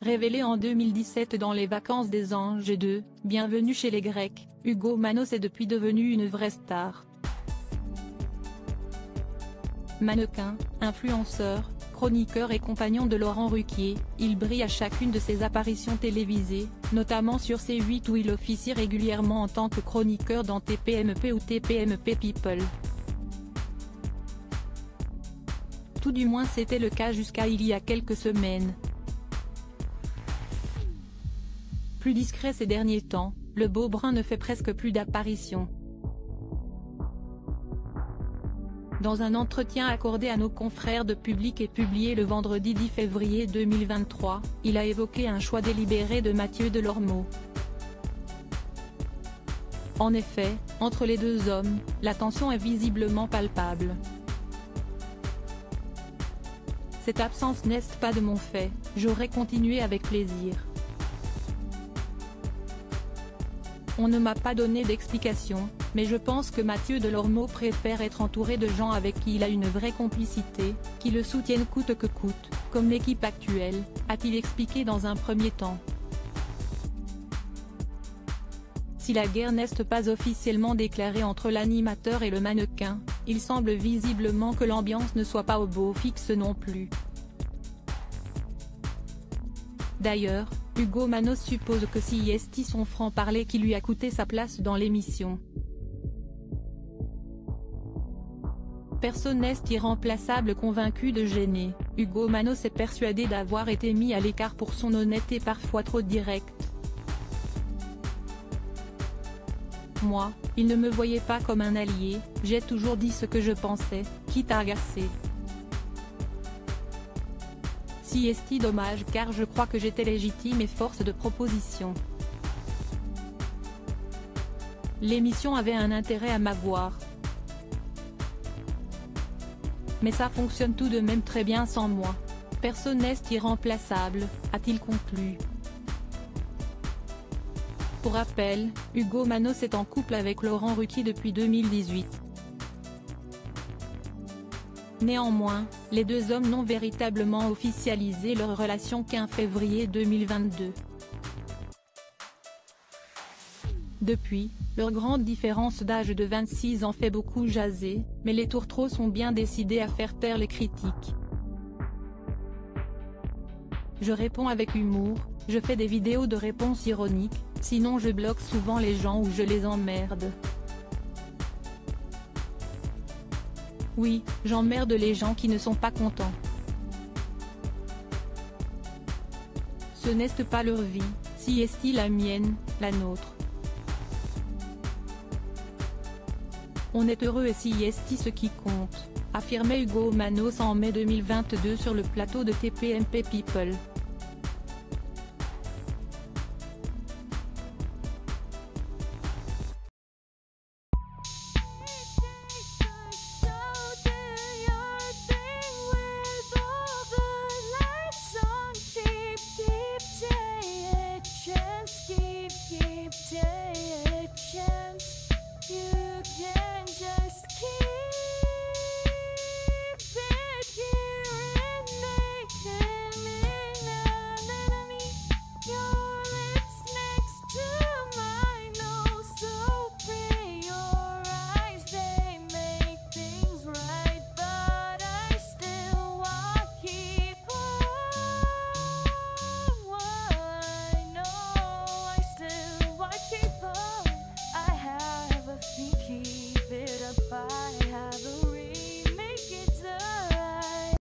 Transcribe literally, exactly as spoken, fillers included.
Révélé en deux mille dix-sept dans Les Vacances des Anges deux, Bienvenue chez les Grecs, Hugo Manos est depuis devenu une vraie star. Mannequin, influenceur, chroniqueur et compagnon de Laurent Ruquier, il brille à chacune de ses apparitions télévisées, notamment sur C huit où il officie régulièrement en tant que chroniqueur dans T P M P ou T P M P People. Tout du moins c'était le cas jusqu'à il y a quelques semaines. Plus discret ces derniers temps, le beau brun ne fait presque plus d'apparitions. Dans un entretien accordé à nos confrères de Public et publié le vendredi dix février deux mille vingt-trois, il a évoqué un choix délibéré de Mathieu Delormeau. En effet, entre les deux hommes, la tension est visiblement palpable. Cette absence n'est pas de mon fait, j'aurais continué avec plaisir. On ne m'a pas donné d'explication, mais je pense que Mathieu Delormeau préfère être entouré de gens avec qui il a une vraie complicité, qui le soutiennent coûte que coûte, comme l'équipe actuelle, a-t-il expliqué dans un premier temps. Si la guerre n'est pas officiellement déclarée entre l'animateur et le mannequin, il semble visiblement que l'ambiance ne soit pas au beau fixe non plus. D'ailleurs, Hugo Manos suppose que c'est Esti son franc-parler qui lui a coûté sa place dans l'émission. Personne n'est irremplaçable. Convaincu de gêner, Hugo Manos est persuadé d'avoir été mis à l'écart pour son honnêteté parfois trop directe. Moi, il ne me voyait pas comme un allié, j'ai toujours dit ce que je pensais, quitte à agacer. Si Esti dommage car je crois que j'étais légitime et force de proposition. L'émission avait un intérêt à m'avoir. Mais ça fonctionne tout de même très bien sans moi. Personne n'est irremplaçable, a-t-il conclu. Pour rappel, Hugo Manos est en couple avec Laurent Ruquier depuis deux mille dix-huit. Néanmoins, les deux hommes n'ont véritablement officialisé leur relation qu'en février deux mille vingt-deux. Depuis, leur grande différence d'âge de vingt-six ans fait beaucoup jaser, mais les tourtereaux sont bien décidés à faire taire les critiques. Je réponds avec humour, je fais des vidéos de réponses ironiques, sinon je bloque souvent les gens ou je les emmerde. Oui, j'emmerde les gens qui ne sont pas contents. Ce n'est pas leur vie, si est-il la mienne, la nôtre. On est heureux et si est-il ce qui compte, affirmait Hugo Manos en mai deux mille vingt-deux sur le plateau de T P M P People.